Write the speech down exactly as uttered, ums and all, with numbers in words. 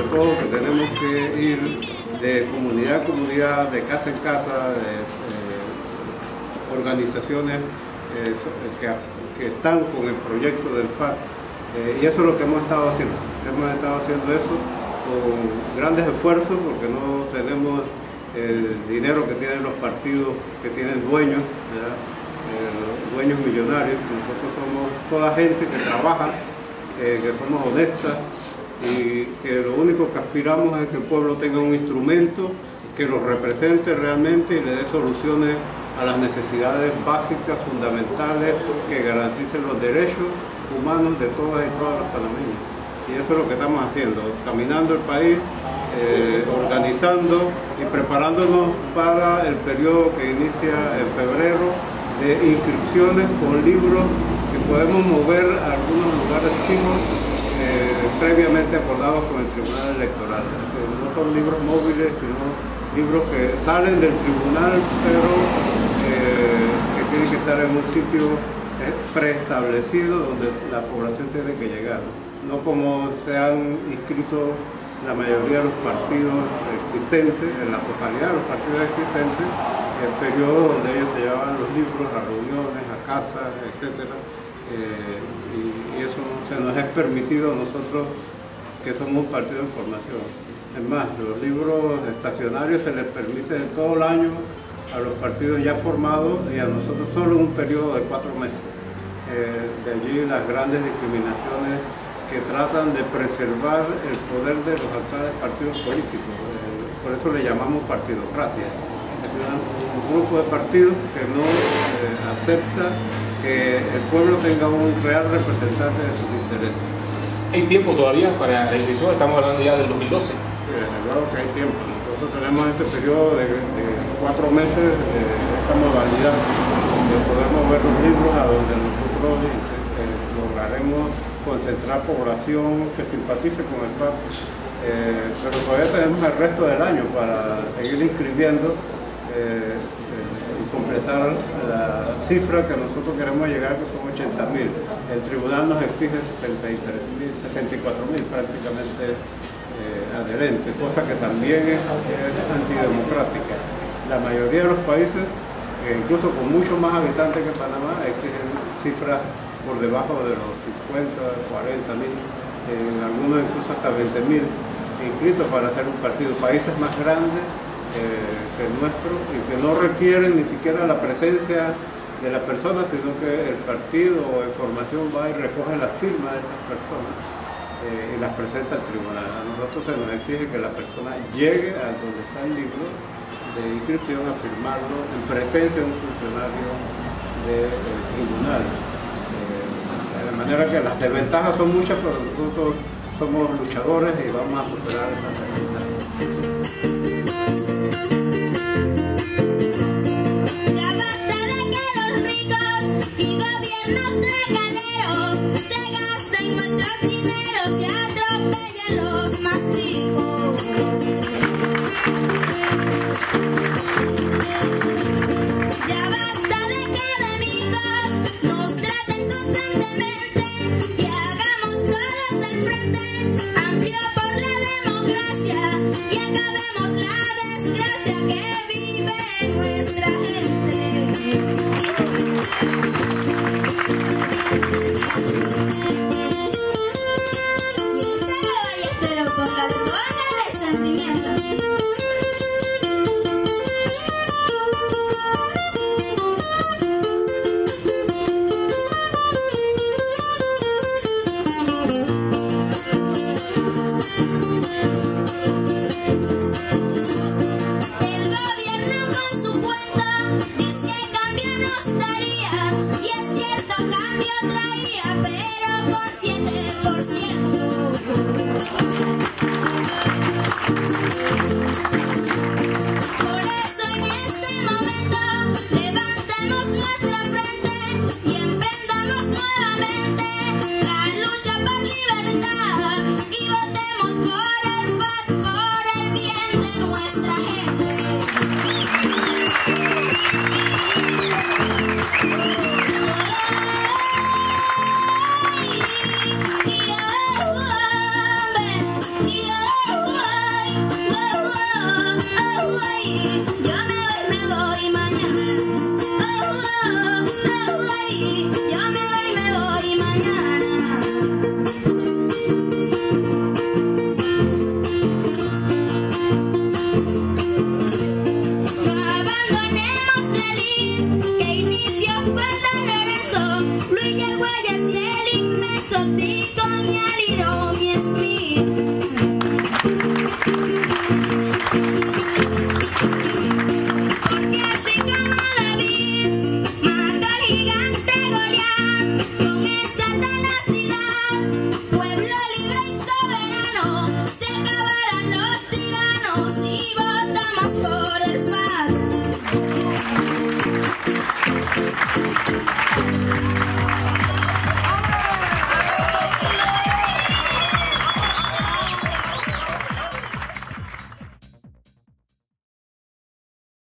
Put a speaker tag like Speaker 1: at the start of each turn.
Speaker 1: todo que tenemos que ir de comunidad a comunidad, de casa en casa, de, de organizaciones eh, que, que están con el proyecto del F A D. Eh, y eso es lo que hemos estado haciendo. Hemos estado haciendo eso con grandes esfuerzos porque no tenemos el dinero que tienen los partidos que tienen dueños, ¿verdad? Eh, dueños millonarios. Nosotros somos toda gente que trabaja, eh, que somos honestas y que lo único que aspiramos es que el pueblo tenga un instrumento que lo represente realmente y le dé soluciones a las necesidades básicas, fundamentales, que garanticen los derechos humanos de todas y todos los panameños. Y eso es lo que estamos haciendo, caminando el país, eh, organizando y preparándonos para el periodo que inicia en febrero de inscripciones con libros que podemos mover a algunos lugares fijos eh, previamente acordados con el Tribunal Electoral. No son libros móviles, sino libros que salen del tribunal, pero eh, que tienen que estar en un sitio preestablecido donde la población tiene que llegar. No como se han inscrito la mayoría de los partidos existentes, en la totalidad de los partidos existentes, el periodo donde ellos se llevaban los libros a reuniones, a casas, etcétera. Eh, y, y eso no se nos es permitido a nosotros que somos un partido de formación. Es más, los libros estacionarios se les permite de todo el año a los partidos ya formados y a nosotros solo un periodo de cuatro meses. Eh, de allí las grandes discriminaciones que tratan de preservar el poder de los actuales partidos políticos. Eh, por eso le llamamos partidocracia. Es un grupo de partidos que no eh, acepta que el pueblo tenga un real representante de sus intereses.
Speaker 2: ¿Hay tiempo todavía para la inscripción? Estamos hablando ya del dos mil doce.
Speaker 1: Sí, desde luego que hay tiempo. Nosotros tenemos este periodo de, de cuatro meses de esta modalidad de poder mover los libros a donde nosotros eh, lograremos concentrar población que simpatice con el F A D. Eh, pero todavía tenemos el resto del año para seguir inscribiendo eh, eh, y completar la cifra que nosotros queremos llegar, que son ochenta mil. El tribunal nos exige sesenta y cuatro mil prácticamente eh, adherentes, cosa que también es, es antidemocrática. La mayoría de los países, eh, incluso con mucho más habitantes que Panamá, exigen cifras por debajo de los cincuenta, cuarenta mil, en algunos incluso hasta veinte mil inscritos para hacer un partido. Países más grandes eh, que el nuestro y que no requieren ni siquiera la presencia de la persona, sino que el partido o información va y recoge las firmas de esas personas eh, y las presenta al tribunal. A nosotros se nos exige que la persona llegue a donde está el libro de inscripción a firmarlo en presencia de un funcionario del tribunal. De manera que las desventajas son muchas, pero nosotros somos luchadores y vamos a superar estas desventajas.
Speaker 3: Ya basta de que los ricos y gobiernos tracaleros se gasten nuestros dineros y atropellen los más chicos. Ya basta de que de micos nos traten constantemente y hagamos todos al frente, amplio por la democracia, y acabemos la desgracia que vive en nuestra gente. Y Charo Ballesteros, póngale, póngale sentimiento. Y yo me voy, me voy mañana. No abandonemos la lid, que inició fue el San Lorenzo, fluye el Guayas y el inmenso Tito y el Iromi Smith.